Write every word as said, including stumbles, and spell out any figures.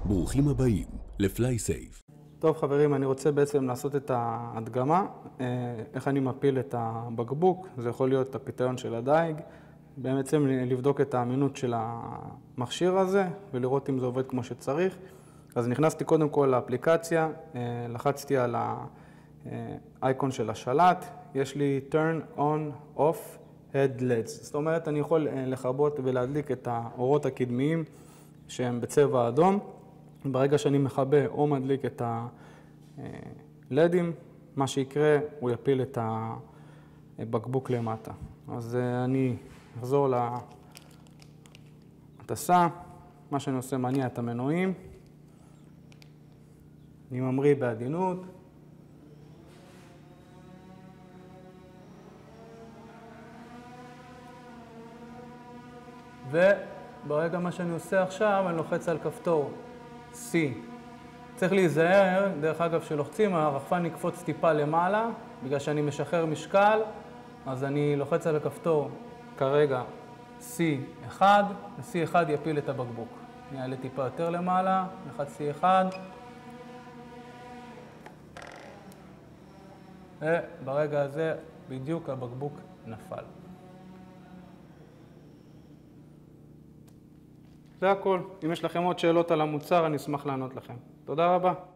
ברוכים הבאים לפלייסייף. טוב חברים, אני רוצה בעצם לעשות את ההדגמה, איך אני מפיל את הבקבוק. זה יכול להיות הפיתיון של הדייג, בעצם לבדוק את האמינות של המכשיר הזה ולראות אם זה עובד כמו שצריך. אז נכנסתי קודם כל לאפליקציה, לחצתי על האייקון של השלט, יש לי turn on off head leds, זאת אומרת אני יכול לכבות ולהדליק את האורות הקדמיים שהם בצבע אדום. ברגע שאני מכבה או מדליק את הלדים, מה שיקרה הוא יפיל את הבקבוק למטה. אז אני אחזור להטסה, מה שאני עושה מניע את המנועים, אני ממריא בעדינות, וברגע מה שאני עושה עכשיו אני לוחץ על כפתור C. צריך להיזהר, דרך אגב שלוחצים, הרחפן יקפוץ טיפה למעלה, בגלל שאני משחרר משקל, אז אני לוחץ על הכפתור כרגע C אחד, ו-C אחד יפיל את הבקבוק. אני אעלה טיפה יותר למעלה, לחץ C אחד, וברגע הזה בדיוק הבקבוק נפל. זה הכל. אם יש לכם עוד שאלות על המוצר, אני אשמח לענות לכם. תודה רבה.